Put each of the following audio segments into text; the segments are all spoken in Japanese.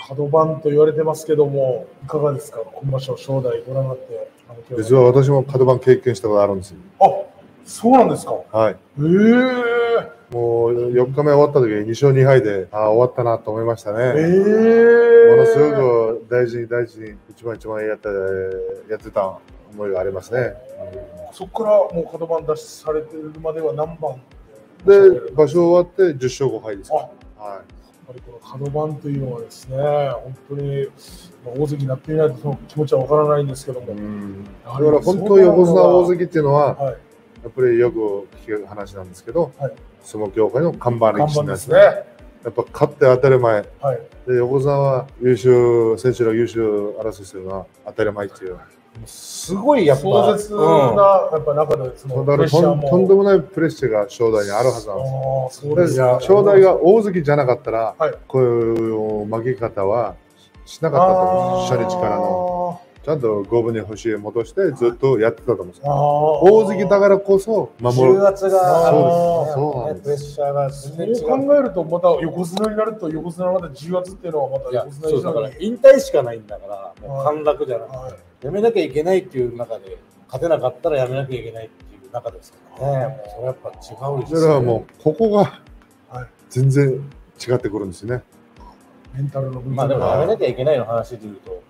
角番と言われてますけども、いかがですか、今場所、正代ご覧になって。 実は私も角番経験したことあるんですよ。 あ、そうなんですか。 はい。もう4日目終わった時に2勝2敗で、終わったなと思いましたね。ものすごく大事に一番やってた思いがありますね。 そこからもう角番脱出されてるまでは何番で、場所終わって10勝5敗です。はい。 やっぱりこの角番というのはですね、本当に大関になってみないとその気持ちはわからないんですけども。だから本当横綱大関っていうのは、やっぱりよく聞く話なんですけど、相撲協会の看板力士なんですね。やっぱ勝って当たり前。で、横綱は選手の優勝争いするのは当たり前っていう。 すごいやっぱ壮絶なやっぱ中でとんでもないプレッシャーが正代にあるはずなんですよ。正代が大関じゃなかったら、こういう負け方はしなかったと思うんです。初日からの。ちゃんと五分に星へ戻してずっとやってたと思うんですよ。大関だからこそ守る。 重圧があるんですね。プレッシャーがそう考えるとまた横綱になると横綱のまた重圧っていうのはまた横綱にだから引退しかないんだからもう陥落じゃなくてやめなきゃいけないっていう中で勝てなかったらやめなきゃいけないっていう中ですからね。それやっぱ違うですね。 だからもうここが全然違ってくるんですね。 メンタルの部分。 まあでもやめなきゃいけないの話でいうと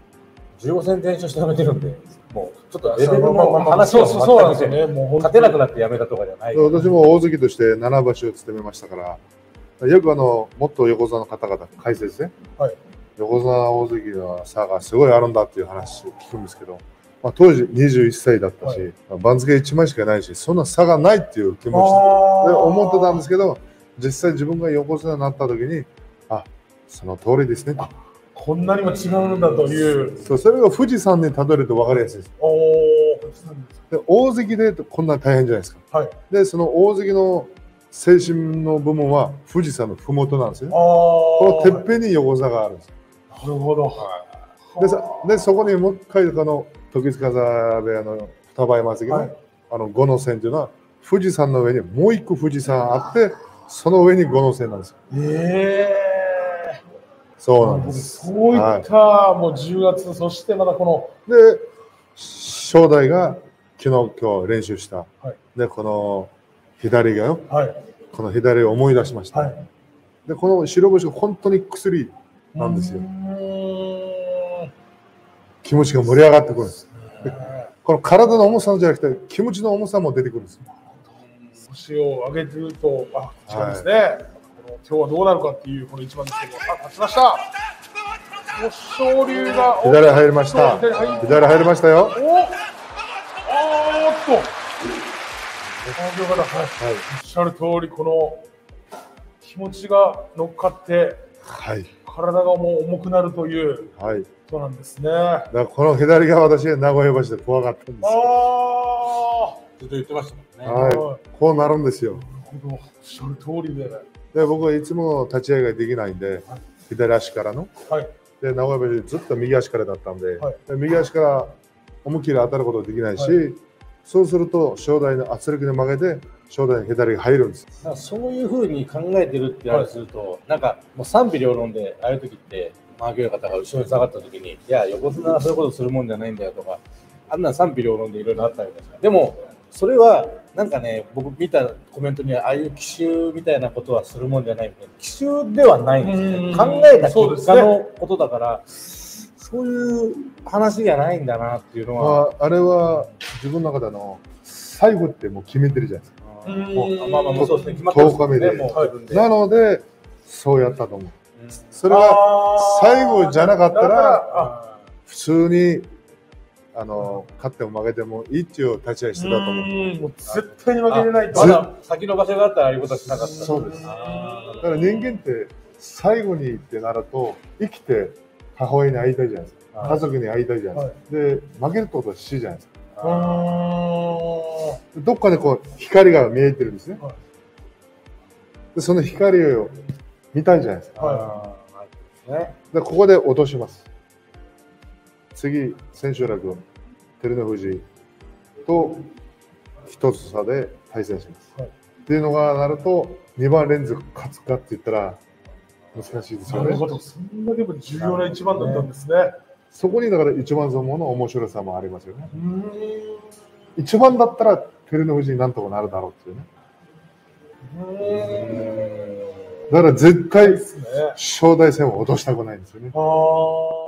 15戦全勝してやめてるんで、もうちょっとレベルの話は全くね、勝てなくなってやめたとかじゃない。 私も大関として7場所を務めましたから、よくもっと横綱の方々解説ね、横綱大関の差がすごいあるんだっていう話を聞くんですけど、当時21歳だったし、番付1枚しかないし、そんな差がないっていう気持ちで思ってたんですけど、実際自分が横綱になった時に、その通りですね。 こんなにも違うんだという。 それが富士山にたどると分かりやすいです。で大関でこんな大変じゃないですか。で、その大関の精神の部分は富士山の麓なんですよ。このてっぺんに横綱があるんです。 なるほど。 で、そこにもう一回時津風部屋の双葉山関の五の線というのは富士山の上にもう一個富士山あって、その上に五の線なんですよ。そうなんです。 そういったもう重圧、そしてまだこので正代が今日練習した、でこの左がこの左を思い出しました。でこの白星が本当に薬なんですよ。気持ちが盛り上がってくるんです。この体の重さじゃなくて気持ちの重さも出てくるんです。 腰を上げてると違うんですね。今日はどうなるかっていうこの一番ですけど、勝ちました。昇龍が左入りました。左入りましたよ。 おっしゃる通りこの気持ちが乗っかって、体がもう重くなるということなんですね。だからこの左が私が名古屋橋で怖かったんですよ。 ずっと言ってましたもんね。 こうなるんですよ。 おっしゃる通りで。 僕はいつも立ち合いができないんで、左足からの。で名古屋橋ずっと右足からだったんで、右足から思いっきり当たることができないし、そうすると正代の圧力に負けて正代の左が入るんです。 そういうふうに考えてるってあれすると、なんかもう賛否両論でああいう時って負ける方が後ろに下がった時に、いや横綱はそういうことするもんじゃないんだよとか、あんな賛否両論でいろいろあったりとか。でもそれはなんかね、僕見たコメントにはああいう奇襲みたいなことはするもんじゃないみたいな、奇襲ではないんですね。考えた結果のことだから、そういう話じゃないんだなっていうのは。 あれは自分の中で最後ってもう決めてるじゃないですか。 まあそうですね、決まってますね。なのでそうやったと思う。それが最後じゃなかったら普通に勝っても負けてもいいっていう立ち合いしてたと思う。 もう絶対に負けれない。 まだ先の場所があったらああいうことはしなかった。 そうです。だから人間って最後にってなると生きて母親に会いたいじゃないですか。家族に会いたいじゃないですか。で負けるってことは死じゃないですか。どっかで光が見えてるんですね。でその光を見たいじゃないですか。でここで落とします。次、千秋楽、照ノ富士と一つ差で対戦します。っていうのがなると、2番連続勝つかって言ったら、 難しいですよね。 なるほど、そんなでも重要な一番だったんですね。 そこにだから一番相撲の面白さもありますよね。一番だったら照ノ富士になんとかなるだろうっていうね。だから絶対正代戦を落としたくないんですよね。